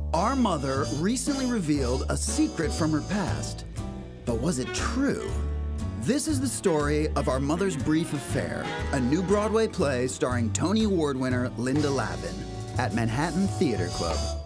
Our mother recently revealed a secret from her past. But was it true? This is the story of Our Mother's Brief Affair, a new Broadway play starring Tony Award winner Linda Lavin at Manhattan Theater Club.